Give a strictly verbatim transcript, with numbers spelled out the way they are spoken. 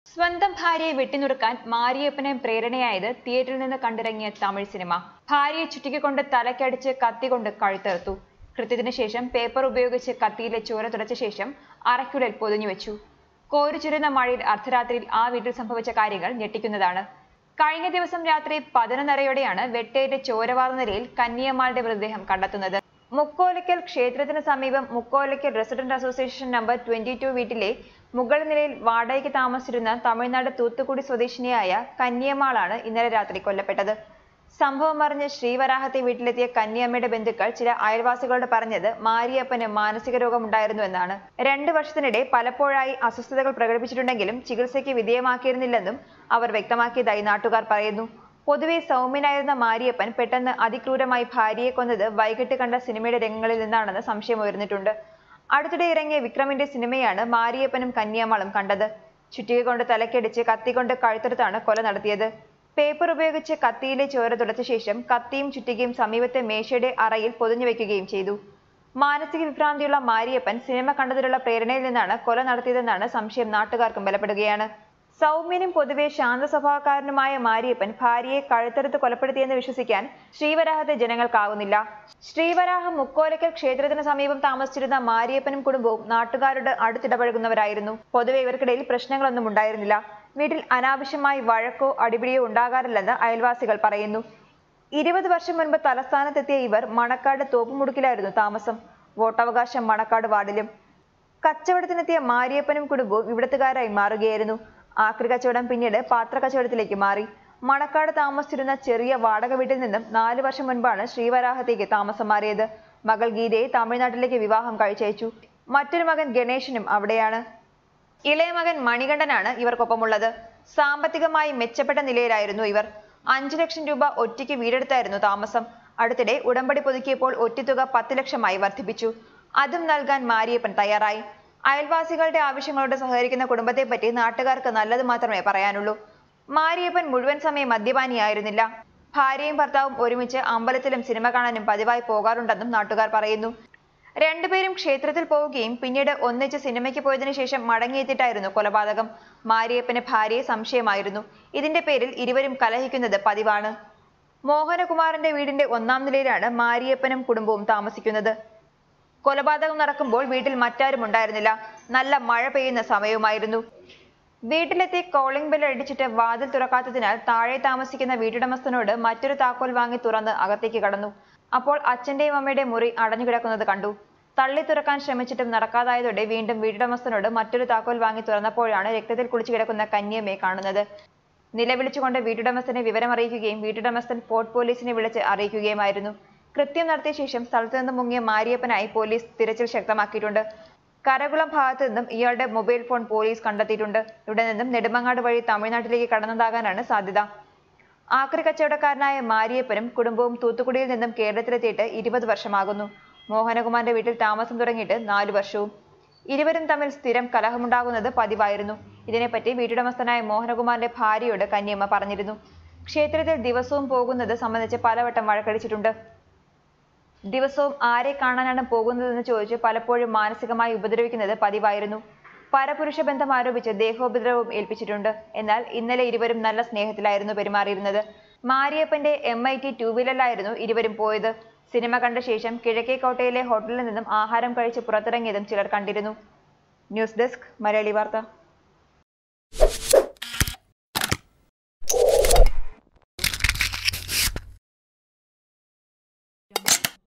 സ്വന്തം ഭാര്യയെ വെട്ടിനുറുക്കാൻ മാരിയപ്പനെ പ്രേരണയായത് തിയേറ്ററിൽ നിന്ന് കണ്ടിറങ്ങിയ തമിഴ് സിനിമ. ഭാര്യയെ ചുറ്റിക്കൊണ്ട് തലക്കടിച്ച് കത്തികൊണ്ട് കഴുത്തറുത്തു. കൃത്യത്തിന് ശേഷം പേപ്പർ ഉപയോഗിച്ച് കത്തിയിലെ ചോര തുടച്ച ശേഷം അറയ്ക്കുള്ളിൽ പൊതിഞ്ഞുവെച്ചു. കോരിച്ചുരുന്ന മഴയിൽ അർദ്ധരാത്രിയിൽ ആ വീട്ടിൽ സംഭവിച്ച കാര്യങ്ങൾ ഞെട്ടിക്കുന്നതാണ്. കഴിഞ്ഞ ദിവസം രാത്രി പതിനൊന്നരയോടെയാണ് വെട്ടേറ്റ് ചോരവാർന്ന നിലയിൽ കന്യമാളുടെ മൃതദേഹം കണ്ടെത്തുന്നത്. മുക്കോലയ്ക്കൽ ക്ഷേത്രത്തിന് സമീപം Mukkolakkal resident association number twenty two വീട്ടിലെ മുകൾ നിലയിൽ വാടകയ്ക്ക് താമസിച്ചിരുന്ന തമിഴ്നാട് തൂത്തുക്കുടി സ്വദേശിനിയായ കന്യമാളാണ് ഇന്നലെ രാത്രി കൊല്ലപ്പെട്ടത്. സംഭവം അറിഞ്ഞ് ശ്രീവരാഹത്തെ വീട്ടിലെത്തിയ കന്യമ്മയുടെ ബന്ധുക്കൾ ചില അയൽവാസികളോട് പറഞ്ഞത് മാരിയപ്പന് മാനസിക രോഗമുണ്ടായിരുന്നു എന്നാണ്. രണ്ടു വർഷത്തിനിടെ പലപ്പോഴായി അസ്വസ്ഥതകൾ പ്രകടിപ്പിച്ചിട്ടുണ്ടെങ്കിലും ചികിത്സയ്ക്ക് വിധേയമാക്കിയിരുന്നില്ലെന്നും അവർ വ്യക്തമാക്കിയതായി നാട്ടുകാർ പറയുന്നു. പൊതുവെ സൗമ്യനായിരുന്ന മാരിയപ്പൻ പെട്ടെന്ന് അതിക്രൂരമായി ഭാര്യയെ കൊന്നത് വൈകിട്ട് കണ്ട സിനിമയുടെ രംഗങ്ങളിൽ നിന്നാണെന്ന് സംശയം ഉയർന്നിട്ടുണ്ട്. അടുത്തിടെ ഇറങ്ങിയ വിക്രമിന്റെ സിനിമയാണ് മാരിയപ്പനും കന്യാമാളും കണ്ടത്. ചുറ്റിക കൊണ്ട് തലക്കടിച്ച് കത്തികൊണ്ട് കഴുത്തെടുത്താണ് കൊല നടത്തിയത്. പേപ്പർ ഉപയോഗിച്ച് കത്തിയിലെ ചോര തുടച്ച ശേഷം കത്തിയും ചുറ്റികയും സമീപത്തെ മേശയുടെ അറയിൽ പൊതിഞ്ഞു വെക്കുകയും ചെയ്തു. മാനസിക വിഭ്രാന്തിയുള്ള മാരിയപ്പൻ സിനിമ കണ്ടതിലുള്ള പ്രേരണയിൽ നിന്നാണ് കൊല നടത്തിയതെന്നാണ് സംശയം നാട്ടുകാർക്കും ബലപ്പെടുകയാണ്. സൗമ്യനും പൊതുവെ ശാന്ത സ്വഭാവക്കാരനുമായ മാരിയപ്പൻ ഭാര്യയെ കഴുത്തെടുത്ത് കൊലപ്പെടുത്തിയെന്ന് വിശ്വസിക്കാൻ ശ്രീവരാഹത്തെ ജനങ്ങൾക്കാവുന്നില്ല. ശ്രീവരാഹം മുക്കോലയ്ക്കൽ ക്ഷേത്രത്തിന് സമീപം താമസിച്ചിരുന്ന മാരിയപ്പനും കുടുംബവും നാട്ടുകാരോട് അടുത്തിടപഴകുന്നവരായിരുന്നു. പൊതുവെ ഇവർക്കിടയിൽ പ്രശ്നങ്ങളൊന്നും ഉണ്ടായിരുന്നില്ല. വീട്ടിൽ അനാവശ്യമായി വഴക്കോ അടിപിടിയോ ഉണ്ടാകാറില്ലെന്ന് അയൽവാസികൾ പറയുന്നു. ഇരുപത് വർഷം മുൻപ് തലസ്ഥാനത്തെത്തിയ ഇവർ മണക്കാട് തോപ്പുമുടുക്കിലായിരുന്നു താമസം. വോട്ടവകാശം മണക്കാട് വാർഡിലും. കച്ചവടത്തിനെത്തിയ മാരിയപ്പനും കുടുംബവും ഇവിടത്തുകാരായി മാറുകയായിരുന്നു. ആക്രി കച്ചവടം പിന്നീട് പാത്ര കച്ചവടത്തിലേക്ക് മാറി. മണക്കാട് താമസിച്ചിരുന്ന ചെറിയ വാടക വീട്ടിൽ നിന്നും നാലു വർഷം മുൻപാണ് ശ്രീവരാഹത്തേക്ക് താമസം മാറിയത്. മകൾ ഗീതയെ തമിഴ്നാട്ടിലേക്ക് വിവാഹം കഴിച്ചയച്ചു. മറ്റൊരു മകൻ ഗണേശനും അവിടെയാണ്. ഇളയ മകൻ മണികണ്ഠനാണ് ഇവർക്കൊപ്പമുള്ളത്. സാമ്പത്തികമായി മെച്ചപ്പെട്ട നിലയിലായിരുന്നു ഇവർ. അഞ്ചു ലക്ഷം രൂപ ഒറ്റയ്ക്ക് വീടെടുത്തായിരുന്നു താമസം. അടുത്തിടെ ഉടമ്പടി പുതുക്കിയപ്പോൾ ഒറ്റത്തുക പത്ത് ലക്ഷമായി വർദ്ധിപ്പിച്ചു. അതും നൽകാൻ മാരിയപ്പൻ തയ്യാറായി. അയൽവാസികളുടെ ആവശ്യങ്ങളോട് സഹകരിക്കുന്ന കുടുംബത്തെ പറ്റി നാട്ടുകാർക്ക് നല്ലത് മാത്രമേ പറയാനുള്ളൂ. മാരിയപ്പൻ മുഴുവൻ സമയം മദ്യപാനിയായിരുന്നില്ല. ഭാര്യയും ഭർത്താവും ഒരുമിച്ച് അമ്പലത്തിലും സിനിമ കാണാനും പതിവായി പോകാറുണ്ടെന്നും നാട്ടുകാർ പറയുന്നു. രണ്ടുപേരും ക്ഷേത്രത്തിൽ പോവുകയും പിന്നീട് ഒന്നിച്ച് സിനിമയ്ക്ക് പോയതിനു ശേഷം മടങ്ങിയെത്തിയിട്ടായിരുന്നു കൊലപാതകം. മാരിയപ്പന് ഭാര്യയെ സംശയമായിരുന്നു. ഇതിന്റെ പേരിൽ ഇരുവരും കലഹിക്കുന്നത് പതിവാണ്. മോഹനകുമാറിന്റെ വീടിന്റെ ഒന്നാം നിലയിലാണ് മാരിയപ്പനും കുടുംബവും താമസിക്കുന്നത്. കൊലപാതകം നടക്കുമ്പോൾ വീട്ടിൽ മറ്റാരും ഉണ്ടായിരുന്നില്ല. നല്ല മഴ പെയ്യുന്ന സമയവുമായിരുന്നു. വീട്ടിലെത്തി കോളിംഗ് ബെൽ അടിച്ചിട്ട് വാതിൽ തുറക്കാത്തതിനാൽ താഴെ താമസിക്കുന്ന വീട്ടുടമസ്ഥനോട് മറ്റൊരു താക്കോൽ വാങ്ങി തുറന്ന് അകത്തേക്ക് കടന്നു. അപ്പോൾ അച്ഛന്റെയും അമ്മയുടെയും മുറി അടഞ്ഞു കിടക്കുന്നത് കണ്ടു. തള്ളി തുറക്കാൻ ശ്രമിച്ചിട്ടും നടക്കാതായതോടെ വീണ്ടും വീട്ടുടമസ്ഥനോട് മറ്റൊരു താക്കോൽ വാങ്ങി തുറന്നപ്പോഴാണ് രക്തത്തിൽ കുളിച്ചു കിടക്കുന്ന കന്യമ്മയെ കാണുന്നത്. നിലവിളിച്ചുകൊണ്ട് വീട്ടുടമസ്ഥനെ വിവരമറിയിക്കുകയും വീട്ടുടമസ്ഥൻ പോർട്ട് പോലീസിനെ വിളിച്ച് അറിയിക്കുകയുമായിരുന്നു. കൃത്യം നടത്തിയ ശേഷം സ്ഥലത്തു നിന്ന് മുങ്ങിയ മാരിയപ്പനായി പോലീസ് തിരച്ചിൽ ശക്തമാക്കിയിട്ടുണ്ട്. കരകുളം ഭാഗത്തു നിന്നും ഇയാളുടെ മൊബൈൽ ഫോൺ പോലീസ് കണ്ടെത്തിയിട്ടുണ്ട്. ഇവിടെ നിന്നും നെടുമങ്ങാട് വഴി തമിഴ്നാട്ടിലേക്ക് കടന്നതാകാനാണ് സാധ്യത. ആക്രി കച്ചവടക്കാരനായ മാരിയപ്പനും കുടുംബവും തൂത്തുക്കുടിയിൽ നിന്നും കേരളത്തിലെത്തിയിട്ട് ഇരുപത് വർഷമാകുന്നു. മോഹനകുമാറിന്റെ വീട്ടിൽ താമസം തുടങ്ങിയിട്ട് നാലു വർഷവും. ഇരുവരും തമ്മിൽ സ്ഥിരം കലഹമുണ്ടാകുന്നത് പതിവായിരുന്നു. ഇതിനെപ്പറ്റി വീട്ടുടമസ്ഥനായ മോഹനകുമാറിന്റെ ഭാര്യയോട് കന്യമ്മ പറഞ്ഞിരുന്നു. ക്ഷേത്രത്തിൽ ദിവസവും പോകുന്നത് സംബന്ധിച്ച് പലവട്ടം വഴക്കടിച്ചിട്ടുണ്ട്. ദിവസവും ആരെ കാണാനാണ് പോകുന്നതെന്ന് ചോദിച്ച് പലപ്പോഴും മാനസികമായി ഉപദ്രവിക്കുന്നത് പതിവായിരുന്നു. പരപുരുഷ ബന്ധം ആരോപിച്ച് ദേഹോപദ്രവവും ഏൽപ്പിച്ചിട്ടുണ്ട്. എന്നാൽ ഇന്നലെ ഇരുവരും നല്ല സ്നേഹത്തിലായിരുന്നു പെരുമാറിയിരുന്നത്. മാരിയപ്പന്റെ എം ഐ ടി ടൂ വീലറിലായിരുന്നു ഇരുവരും പോയത്. സിനിമ കണ്ട ശേഷം കിഴക്കേക്കോട്ടയിലെ ഹോട്ടലിൽ നിന്നും ആഹാരം കഴിച്ച് പുറത്തിറങ്ങിയതും ചിലർ കണ്ടിരുന്നു. ന്യൂസ് ഡെസ്ക് മലയാളി വാർത്ത.